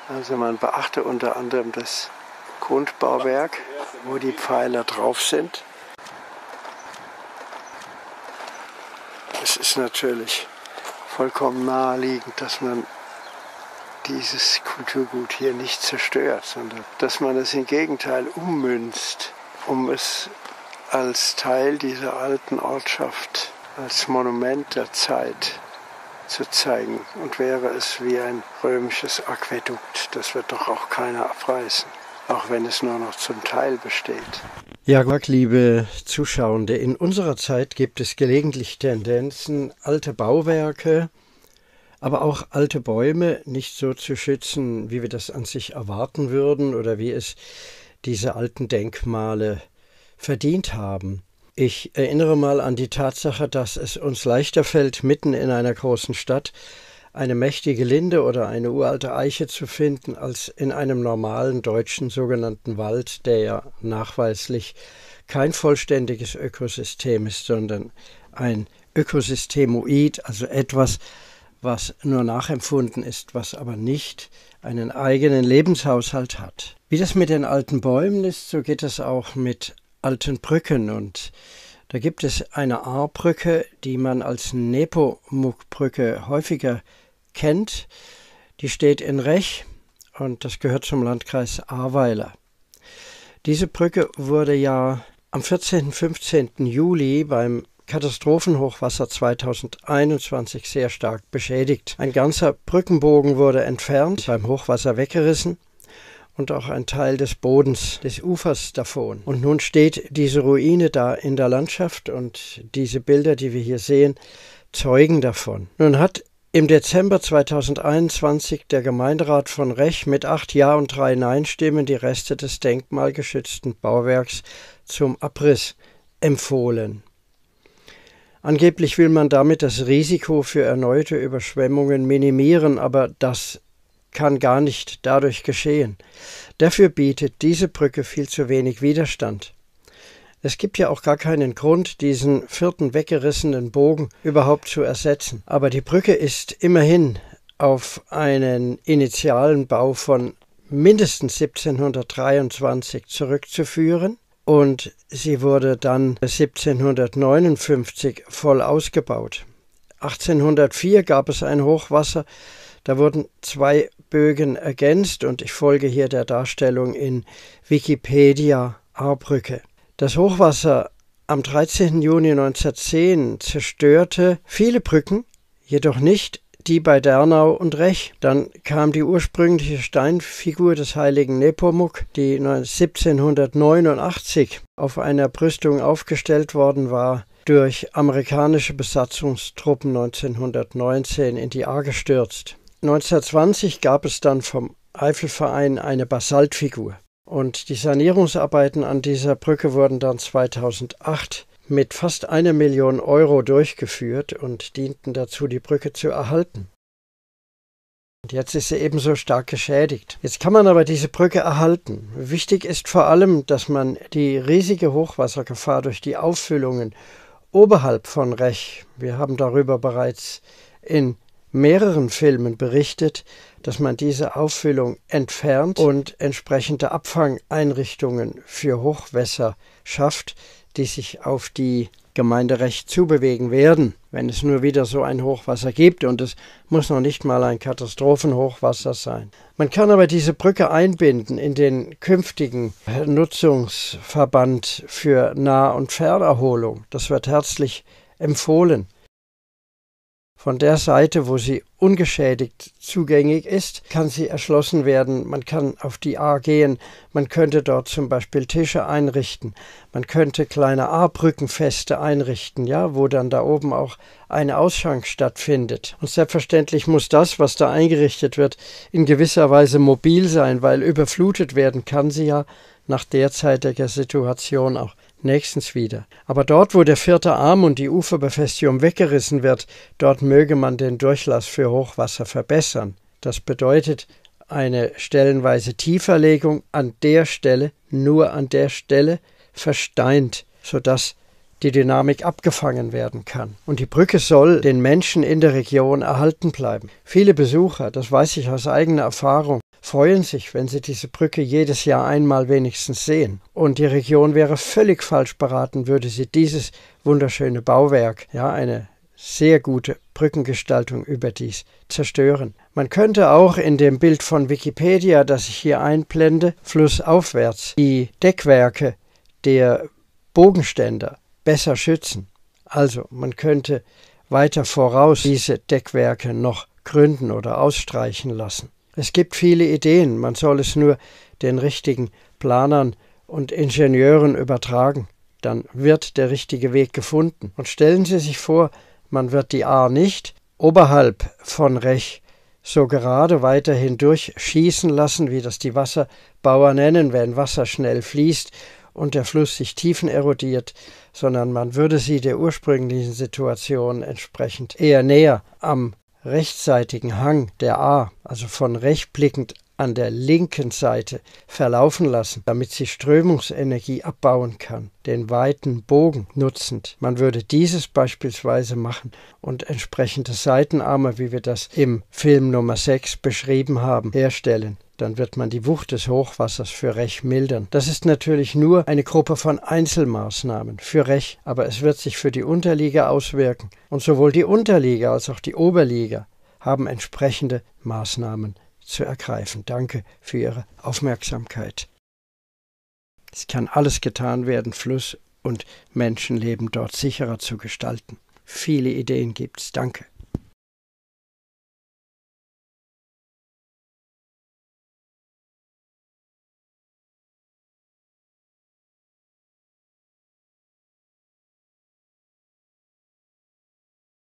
Also man beachte unter anderem das Grundbauwerk, wo die Pfeiler drauf sind. Es ist natürlich vollkommen naheliegend, dass man dieses Kulturgut hier nicht zerstört, sondern dass man es im Gegenteil ummünzt, um es als Teil dieser alten Ortschaft, als Monument der Zeit zu zeigen. Und wäre es wie ein römisches Aquädukt, das wird doch auch keiner abreißen, auch wenn es nur noch zum Teil besteht. Ja, liebe Zuschauende, in unserer Zeit gibt es gelegentlich Tendenzen, alte Bauwerke, aber auch alte Bäume nicht so zu schützen, wie wir das an sich erwarten würden oder wie es diese alten Denkmale verdient haben. Ich erinnere mal an die Tatsache, dass es uns leichter fällt, mitten in einer großen Stadt eine mächtige Linde oder eine uralte Eiche zu finden, als in einem normalen deutschen sogenannten Wald, der ja nachweislich kein vollständiges Ökosystem ist, sondern ein Ökosystemoid, also etwas, was nur nachempfunden ist, was aber nicht einen eigenen Lebenshaushalt hat. Wie das mit den alten Bäumen ist, so geht es auch mit alten Brücken, und da gibt es eine Ahrbrücke, die man als Nepomuk-Brücke häufiger kennt. Die steht in Rech und das gehört zum Landkreis Ahrweiler. Diese Brücke wurde ja am 14. und 15. Juli beim Katastrophenhochwasser 2021 sehr stark beschädigt. Ein ganzer Brückenbogen wurde entfernt, beim Hochwasser weggerissen und auch ein Teil des Bodens, des Ufers davon. Und nun steht diese Ruine da in der Landschaft und diese Bilder, die wir hier sehen, zeugen davon. Nun hat im Dezember 2021 der Gemeinderat von Rech mit 8 Ja- und 3 Nein-Stimmen die Reste des denkmalgeschützten Bauwerks zum Abriss empfohlen. Angeblich will man damit das Risiko für erneute Überschwemmungen minimieren, aber das kann gar nicht dadurch geschehen. Dafür bietet diese Brücke viel zu wenig Widerstand. Es gibt ja auch gar keinen Grund, diesen 4. weggerissenen Bogen überhaupt zu ersetzen. Aber die Brücke ist immerhin auf einen initialen Bau von mindestens 1723 zurückzuführen. Und sie wurde dann 1759 voll ausgebaut. 1804 gab es ein Hochwasser, da wurden 2 Bögen ergänzt und ich folge hier der Darstellung in Wikipedia Ahrbrücke. Das Hochwasser am 13. Juni 1910 zerstörte viele Brücken, jedoch nicht die bei Dernau und Rech. Dann kam die ursprüngliche Steinfigur des heiligen Nepomuk, die 1789 auf einer Brüstung aufgestellt worden war, durch amerikanische Besatzungstruppen 1919 in die Ahr gestürzt. 1920 gab es dann vom Eifelverein eine Basaltfigur. Und die Sanierungsarbeiten an dieser Brücke wurden dann 2008 mit fast 1 Million Euro durchgeführt und dienten dazu, die Brücke zu erhalten. Und jetzt ist sie ebenso stark geschädigt. Jetzt kann man aber diese Brücke erhalten. Wichtig ist vor allem, dass man die riesige Hochwassergefahr durch die Auffüllungen oberhalb von Rech, wir haben darüber bereits in mehreren Filmen berichtet, dass man diese Auffüllung entfernt und entsprechende Abfangeinrichtungen für Hochwässer schafft, die sich auf die Gemeinde Rech zubewegen werden, wenn es nur wieder so ein Hochwasser gibt, und es muss noch nicht mal ein Katastrophenhochwasser sein. Man kann aber diese Brücke einbinden in den künftigen Nutzungsverband für Nah- und Fernerholung. Das wird herzlich empfohlen. Von der Seite, wo sie ungeschädigt zugänglich ist, kann sie erschlossen werden. Man kann auf die Ahr gehen, man könnte dort zum Beispiel Tische einrichten, man könnte kleine Ahrbrückenfeste einrichten, ja, wo dann da oben auch ein Ausschank stattfindet. Und selbstverständlich muss das, was da eingerichtet wird, in gewisser Weise mobil sein, weil überflutet werden kann sie ja nach derzeitiger Situation auch nächstens wieder. Aber dort, wo der 4. Arm und die Uferbefestigung weggerissen wird, dort möge man den Durchlass für Hochwasser verbessern. Das bedeutet eine stellenweise Tieferlegung an der Stelle, nur an der Stelle, versteint, sodass die Dynamik abgefangen werden kann. Und die Brücke soll den Menschen in der Region erhalten bleiben. Viele Besucher, das weiß ich aus eigener Erfahrung, freuen sich, wenn sie diese Brücke jedes Jahr einmal wenigstens sehen. Und die Region wäre völlig falsch beraten, würde sie dieses wunderschöne Bauwerk, ja, eine sehr gute Brückengestaltung überdies zerstören. Man könnte auch in dem Bild von Wikipedia, das ich hier einblende, flussaufwärts die Deckwerke der Bogenständer besser schützen. Also man könnte weiter voraus diese Deckwerke noch gründen oder ausstreichen lassen. Es gibt viele Ideen, man soll es nur den richtigen Planern und Ingenieuren übertragen. Dann wird der richtige Weg gefunden. Und stellen Sie sich vor, man wird die Ahr nicht oberhalb von Rech so gerade weiter hindurch schießen lassen, wie das die Wasserbauer nennen, wenn Wasser schnell fließt und der Fluss sich tiefenerodiert, sondern man würde sie der ursprünglichen Situation entsprechend eher näher am rechtsseitigen Hang der Ahr, also von Rech blickend an der linken Seite verlaufen lassen, damit sie Strömungsenergie abbauen kann, den weiten Bogen nutzend. Man würde dieses beispielsweise machen und entsprechende Seitenarme, wie wir das im Film Nummer 6 beschrieben haben, herstellen. Dann wird man die Wucht des Hochwassers für Rech mildern. Das ist natürlich nur eine Gruppe von Einzelmaßnahmen für Rech, aber es wird sich für die Unterliga auswirken. Und sowohl die Unterliga als auch die Oberliga haben entsprechende Maßnahmen zu ergreifen. Danke für Ihre Aufmerksamkeit. Es kann alles getan werden, Fluss und Menschenleben dort sicherer zu gestalten. Viele Ideen gibt's. Danke.